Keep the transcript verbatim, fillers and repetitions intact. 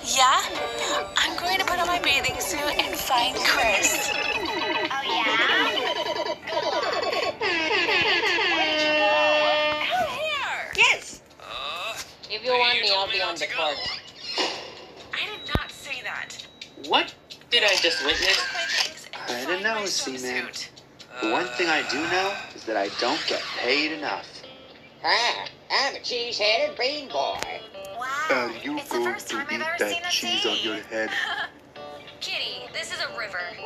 Yeah? I'm going to put on my bathing suit and find Chris. Oh, yeah? Good luck. Where did you go? Out here! Yes. Uh, If you want me, I'll be on not the to court. I did not say that. What did I just witness? Pack my things and I find don't know, my Seaman. swimsuit. The one thing I do know is that I don't get paid enough. Hi, I'm a cheese-headed bean boy. Wow. Are you it's the going first to time I've eat ever that seen a cheese sea. on your head? Kitty, this is a river.